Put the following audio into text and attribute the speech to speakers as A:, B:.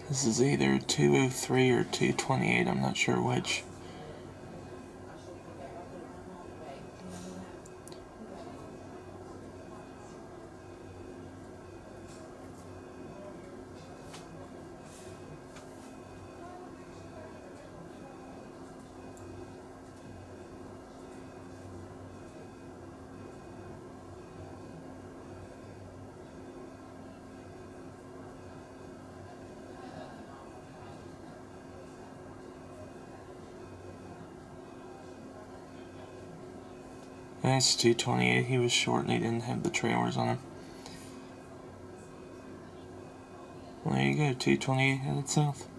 A: This is either 203 or 228, I'm not sure which. That's 228. He was short and he didn't have the trailers on him. Well, there you go, 228 headed south.